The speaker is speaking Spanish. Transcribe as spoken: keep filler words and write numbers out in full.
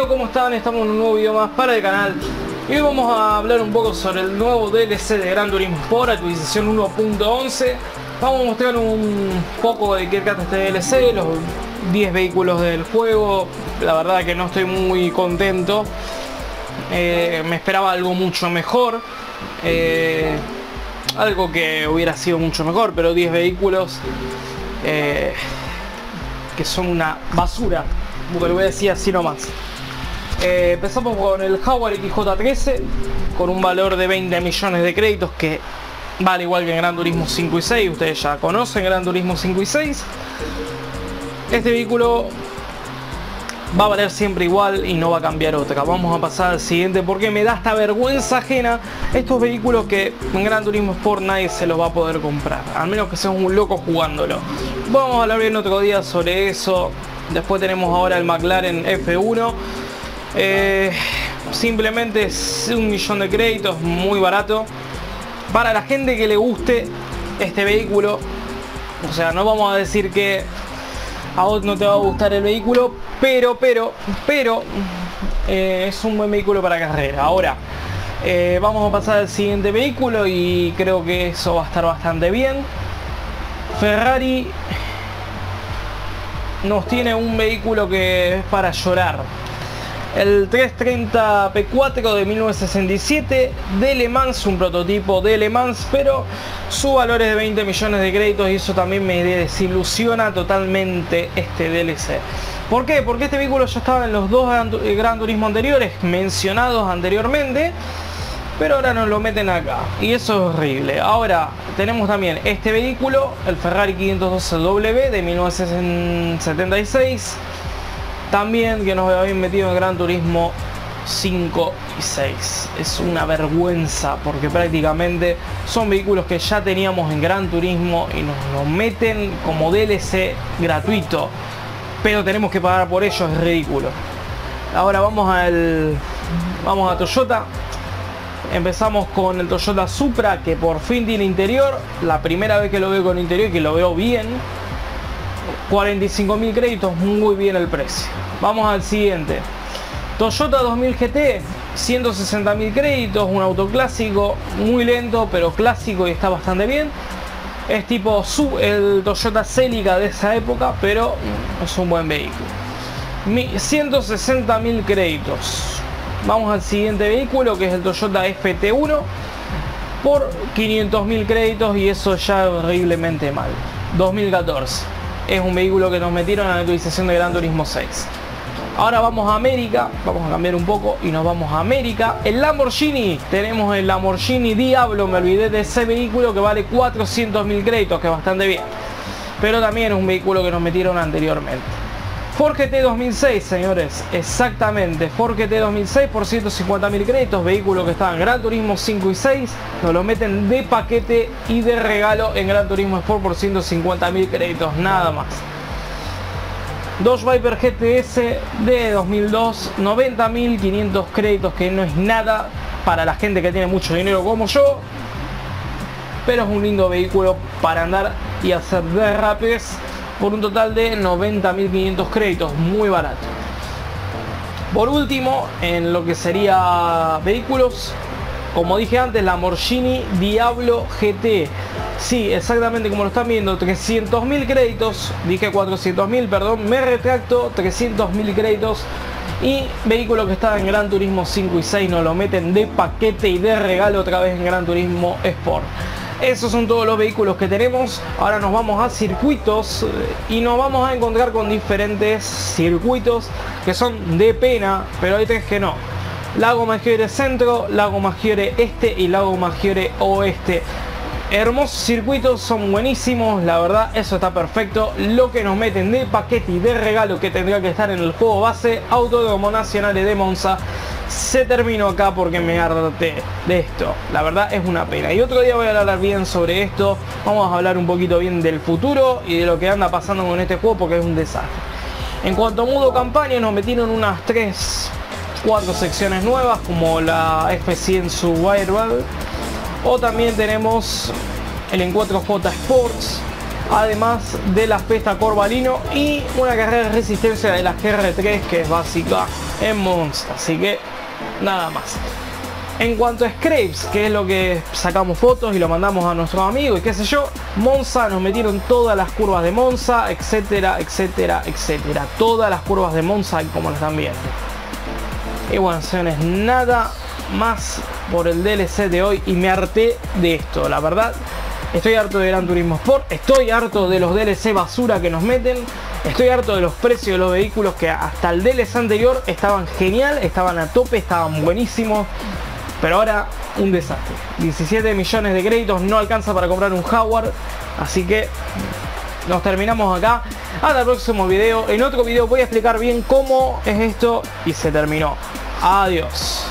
amigos, ¿cómo están? Estamos en un nuevo video más para el canal. Y hoy vamos a hablar un poco sobre el nuevo D L C de Gran Turismo Sport, actualización uno punto once. Vamos a mostrar un poco de qué trata este D L C, los diez vehículos del juego. La verdad que no estoy muy contento. Eh, me esperaba algo mucho mejor. Eh, algo que hubiera sido mucho mejor, pero diez vehículos eh, que son una basura. Porque lo voy a decir así nomás. Eh, empezamos con el Jaguar X J trece con un valor de veinte millones de créditos, que vale igual que en Gran Turismo cinco y seis. Ustedes ya conocen Gran Turismo cinco y seis. Este vehículo va a valer siempre igual y no va a cambiar otra. Vamos a pasar al siguiente porque me da esta vergüenza ajena estos vehículos que en Gran Turismo Sport nadie se los va a poder comprar, al menos que seas un loco jugándolo. Vamos a hablar bien otro día sobre eso. Después tenemos ahora el McLaren F uno. Eh, simplemente es un millón de créditos, muy barato. Para la gente que le guste este vehículo, o sea, no vamos a decir que a vos no te va a gustar el vehículo, pero, pero, pero eh, es un buen vehículo para carrera. Ahora, eh, vamos a pasar al siguiente vehículo y creo que eso va a estar bastante bien. Ferrari nos tiene un vehículo que es para llorar. El trescientos treinta P cuatro de mil novecientos sesenta y siete de Le Mans, un prototipo de Le Mans, pero su valor es de veinte millones de créditos y eso también me desilusiona totalmente este D L C. ¿Por qué? Porque este vehículo ya estaba en los dos Gran Turismo anteriores mencionados anteriormente, pero ahora nos lo meten acá y eso es horrible. Ahora tenemos también este vehículo, el Ferrari quinientos doce W de mil novecientos setenta y seis, también que nos habían metido en Gran Turismo cinco y seis. Es una vergüenza porque prácticamente son vehículos que ya teníamos en Gran Turismo y nos lo meten como D L C gratuito, pero tenemos que pagar por ello, es ridículo. Ahora vamos al vamos a Toyota. Empezamos con el Toyota Supra, que por fin tiene interior. La primera vez que lo veo con interior y que lo veo bien. cuarenta y cinco mil créditos, muy bien el precio. Vamos al siguiente. Toyota dos mil G T, ciento sesenta mil créditos, un auto clásico, muy lento pero clásico y está bastante bien. Es tipo sub el Toyota Celica de esa época, pero es un buen vehículo. ciento sesenta mil créditos. Vamos al siguiente vehículo, que es el Toyota F T uno por quinientos mil créditos y eso ya es horriblemente mal. dos mil catorce. Es un vehículo que nos metieron en la actualización de Gran Turismo seis. Ahora vamos a América, vamos a cambiar un poco y nos vamos a América. El Lamborghini, tenemos el Lamborghini Diablo, me olvidé de ese vehículo, que vale cuatrocientos mil créditos, que es bastante bien. Pero también es un vehículo que nos metieron anteriormente. Ford G T dos mil seis, señores, exactamente, Ford G T dos mil seis por ciento cincuenta mil créditos, vehículo que estaba en Gran Turismo cinco y seis, nos lo meten de paquete y de regalo en Gran Turismo Sport por ciento cincuenta mil créditos, nada más. Dodge Viper G T S de dos mil dos, noventa mil quinientos créditos, que no es nada para la gente que tiene mucho dinero como yo, pero es un lindo vehículo para andar y hacer derrapes, por un total de noventa mil quinientos créditos, muy barato. Por último, en lo que sería vehículos, como dije antes, Lamborghini Diablo G T. Sí, exactamente como lo están viendo, trescientos mil créditos, dije cuatrocientos mil, perdón, me retracto, trescientos mil créditos. Y vehículo que estaba en Gran Turismo cinco y seis nos lo meten de paquete y de regalo otra vez en Gran Turismo Sport. Esos son todos los vehículos que tenemos. Ahora nos vamos a circuitos y nos vamos a encontrar con diferentes circuitos que son de pena, pero hay tres que no. Lago Maggiore Centro, Lago Maggiore Este y Lago Maggiore Oeste. Hermosos circuitos, son buenísimos, la verdad, eso está perfecto. Lo que nos meten de paquete y de regalo, que tendría que estar en el juego base, Autódromo Nacional de Monza, se terminó acá porque me harté de esto. La verdad es una pena. Y otro día voy a hablar bien sobre esto. Vamos a hablar un poquito bien del futuro y de lo que anda pasando con este juego, porque es un desastre. En cuanto a modo campaña, nos metieron unas tres, cuatro secciones nuevas, como la F cien Survival. O también tenemos el Encuentro J Sports, además de la Festa Corbalino y una carrera de resistencia de la G R tres, que es básica en Monza. Así que nada más. En cuanto a Scrapes, que es lo que sacamos fotos y lo mandamos a nuestros amigos y qué sé yo, Monza, nos metieron todas las curvas de Monza, etcétera, etcétera, etcétera. Todas las curvas de Monza como lo están viendo. Y bueno, señores, nada más por el D L C de hoy y me harté de esto, la verdad. Estoy harto de Gran Turismo Sport, estoy harto de los D L C basura que nos meten, estoy harto de los precios de los vehículos que hasta el D L C anterior estaban genial, estaban a tope, estaban buenísimos. Pero ahora un desastre. diecisiete millones de créditos, no alcanza para comprar un Jaguar. Así que nos terminamos acá. Hasta el próximo video. En otro video voy a explicar bien cómo es esto. Y se terminó. Adiós.